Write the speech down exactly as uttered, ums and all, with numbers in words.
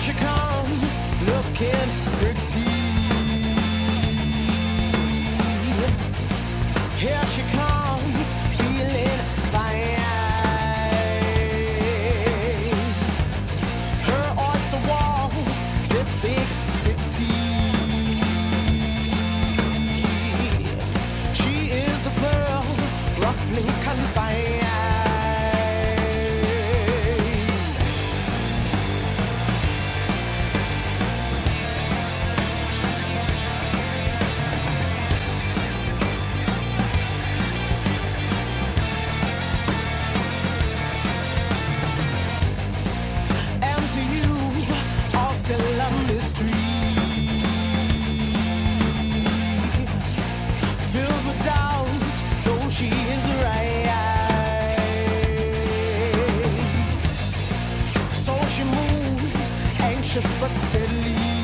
she comes, looking pretty. Here she comes, feeling fine. Her oyster walls, this big city. She is the pearl, roughly confined. Still a mystery, filled with doubt, though she is right. So she moves, anxious but steadily.